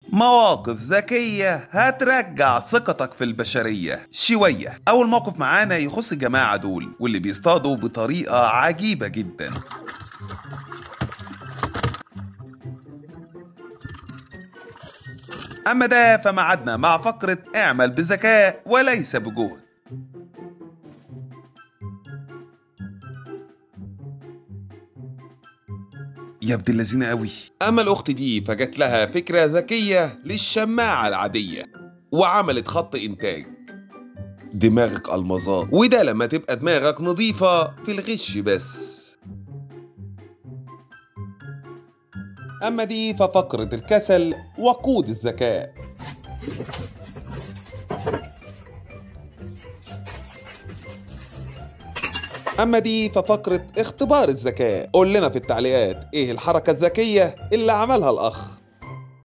مواقف ذكية هترجع ثقتك في البشرية شوية. أول موقف معانا يخص الجماعة دول واللي بيصطادوا بطريقة عجيبة جدا. أما ده فمعادنا مع فقرة اعمل بذكاء وليس بجهد. يا ابن اللذينة قوي. أما الأخت دي فجت لها فكرة ذكية للشماعة العادية وعملت خط إنتاج. دماغك ألمظات، وده لما تبقى دماغك نظيفة في الغش بس. أما دي ففقرة الكسل وقود الذكاء. أما دي ففقرة اختبار الذكاء. قول لنا في التعليقات إيه الحركة الذكية اللي عملها الأخ.